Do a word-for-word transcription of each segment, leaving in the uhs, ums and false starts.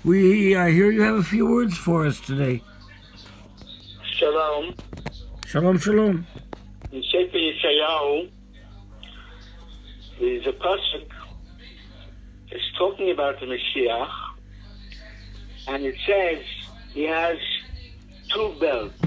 We, I hear you have a few words for us today. Shalom. Shalom, shalom. In Sefer Yeshayahu, there's a pasuk. It's talking about the Mashiach, and it says he has two belts.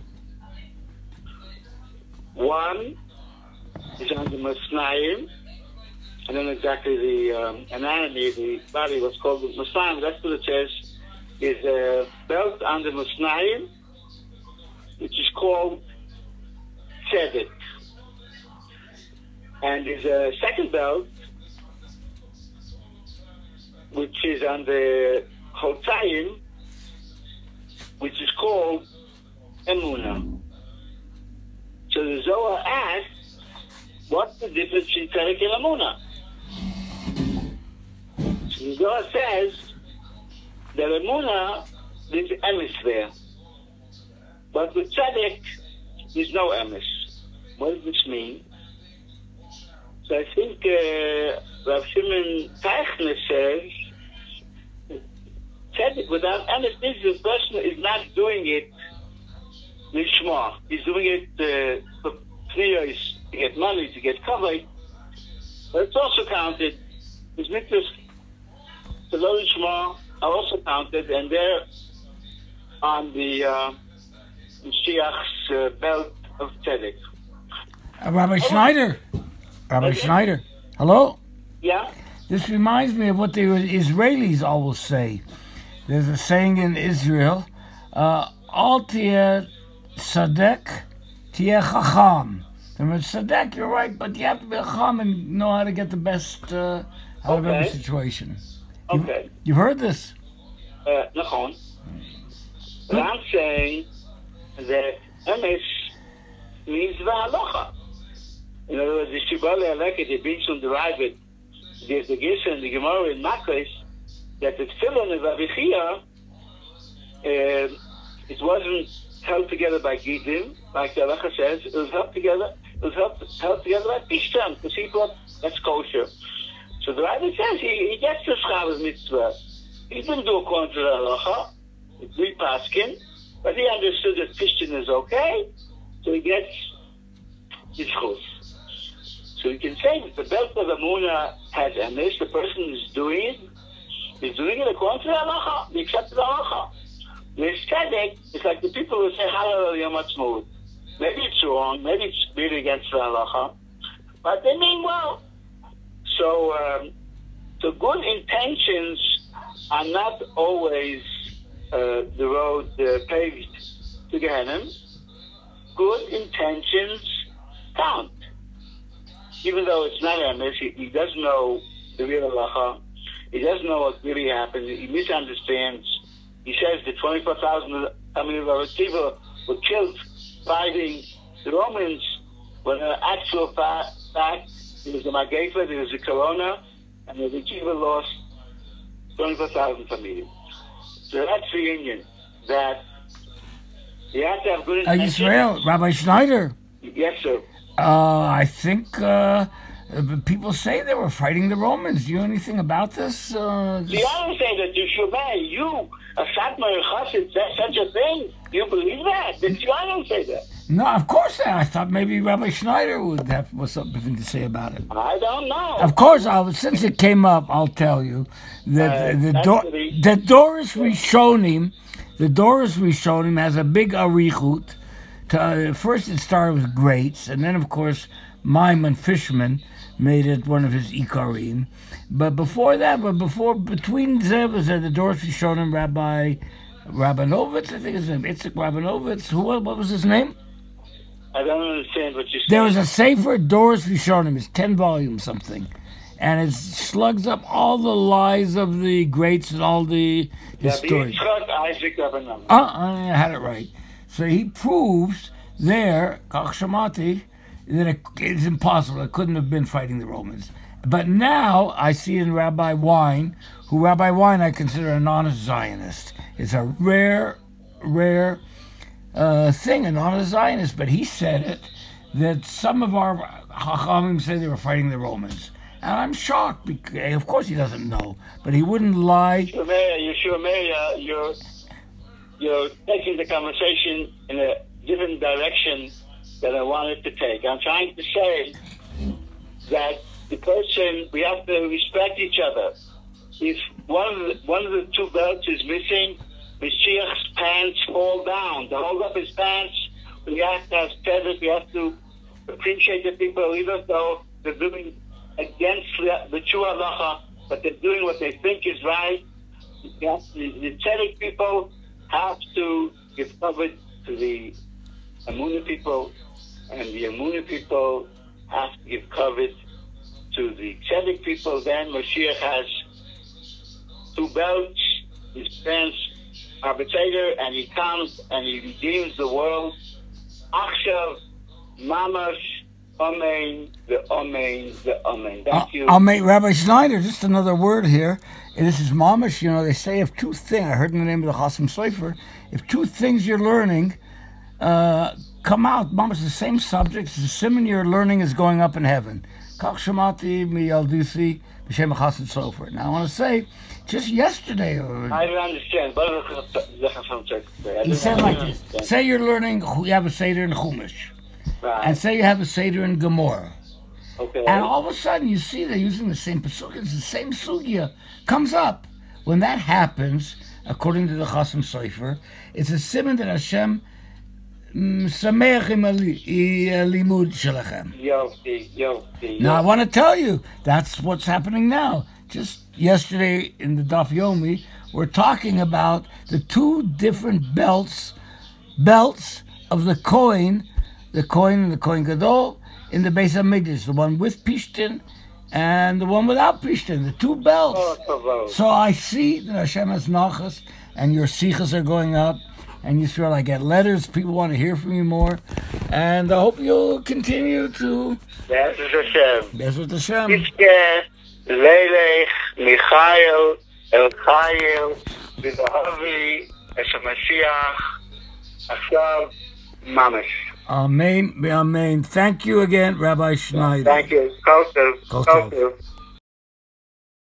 One is on the Masnayim. I don't know exactly the um, anatomy of the body, what's called the Masnayim. That's what it says. Is a belt on the Masnayim, which is called Tzedek. And there's a second belt, which is on the Chotayim, which is called Emunah. So the Zohar asks, what's the difference between Tzedek and Emunah? So the Zohar says that Emunah, there's emes there. But with Tzedek, there's no emes. What does this mean? So I think uh, Rav Shimon Teichner says, Tzedek without emes means the person is not doing it lishma. He's doing it uh, for priyos, to get money, to get covered. But it's also counted. His mitzvahs to lo lishma are also counted, and they're on the uh, Mashiach's uh, belt of Tzedek. Uh, Rabbi Schneider. Rabbi okay. Schneider. Hello? Yeah? This reminds me of what the Israelis always say. There's a saying in Israel, uh, Al tieh tzadek, tieh chacham. I mean, tzadek, you're right, but you have to be a chacham and know how to get the best uh, out of okay. every situation. Okay. You've, you've heard this? Uh, nachon. But I'm saying that emes means v'halacha. In other words, the Shibboleh Aleket, the Binshon derived it. There's the Gisa and the Gemara in Makos that the Tefillin of Avichia, uh, it wasn't held together by Gidim, like the Halacha says. It was held together. It was held, held together by Pishtam, because he thought that's kosher. So the Rabbi says he, he gets the Shabbos mitzvah. He didn't do according to the Halacha. It's three paskin, but he understood that Pishtam is okay, so he gets his chus. So we can say that the belt of Emunah has emes. The person is doing it, is doing it according to the halacha, the accepted halacha. The tzedek is like the people who say Halal Yom Ha'atzmaut. Maybe it's wrong, maybe it's really against the halacha, but they mean well. So, um, so good intentions are not always uh, the road uh, paved to Gehenna. Good intentions count. Even though it's not emes, he, he doesn't know the real halacha. He doesn't know what really happened. He misunderstands. He says the twenty-four thousand Tamil Varotiva were killed fighting the Romans, when in actual fact, fact it was the Magefa, there was the Corona, and the Rikiva lost twenty-four thousand Tamil. So that's the union, that you have to have good intentions. Uh, Israel, Rabbi Schneider. Yes, sir. Uh, I think uh, people say they were fighting the Romans. Do you know anything about this? Uh, this... The others say that you should be, you, a Satmar Chassid, such a thing. Do you believe that? The Zionists say that. No, of course not. I thought maybe Rabbi Schneider would have something to say about it. I don't know. Of course, I'll, since it came up, I'll tell you that uh, the, the, the Doris Rishonim, the Doris Rishonim has a big arichut. Uh, first it started with greats, and then of course Maimon Fishman made it one of his ikarim. But before that, but before between Zev was the Doris Rishonim, Rabbi Rabinovitz, I think his name, Itzik Rabinovitz. Who? What was his name? I don't understand what you're saying. There was a Sefer Doris Rishonim. It's ten volumes something, and it slugs up all the lies of the greats and all the historians. Uh, I had it right. So he proves there, Kach Shamati, that it, it's impossible. It couldn't have been fighting the Romans. But now I see in Rabbi Wein, who Rabbi Wein I consider an honest Zionist. It's a rare, rare uh, thing, an honest Zionist. But he said it, that some of our Chachamim say they were fighting the Romans. And I'm shocked, because, of course he doesn't know, but he wouldn't lie. Yeshua Meir, Yeshua Meir, you're, you're taking the conversation in a different direction that I wanted to take. I'm trying to say that the person, we have to respect each other. If one of the, one of the two belts is missing, Mashiach's pants fall down. To hold up his pants, we have to have feathers, we have to appreciate the people, even though they're doing against the true halacha, but they're doing what they think is right. The, the tzedek people have to give cover to the Amunah people, and the Amunah people have to give cover to the tzedek people. Then Mashiach has two belts, his pants arbitrator, and he comes and he redeems the world. Achshav, Mamash, Amen, the Amen, the Amen. Thank uh, you. Amen. Rabbi Schneider, just another word here. And this is Mamash. You know, they say if two things, I heard in the name of the Chasam Sofer, if two things you're learning uh, come out, Mamash, the same subjects, the simon you're learning is going up in heaven. Kach Shemati Miyaldusi B'Shem Chasam Sofer. Now I want to say, just yesterday, or, I don't understand. He said like this: say you're learning, you have a Seder in Chumash, right, and say you have a Seder in Gemara. Okay. And all of a sudden, you see they're using the same pasuk. It's the same sugya comes up. When that happens, according to the Chasam Sofer, it's a siman that Hashem sameach im limud shelachem. Yofti, yofti. Now I want to tell you that's what's happening now. Just yesterday in the Daf Yomi, we're talking about the two different belts, belts of the Kohen, the Kohen and the Kohen Gadol in the Beis HaMikdash, the one with Pishtin and the one without Pishtin, the two belts. Oh, so I see that Hashem has nachas, and your sichas are going up, and you feel like get letters, people want to hear from you more, and I hope you'll continue to. Bezrat Hashem. Bezrat Hashem. Leilech, Michael, Elchael, Vidahavi, Eshamashiach, Achshav, Mamash. Amen, amen. Thank you again, Rabbi Schneider. Thank you. Kosov. Kosov.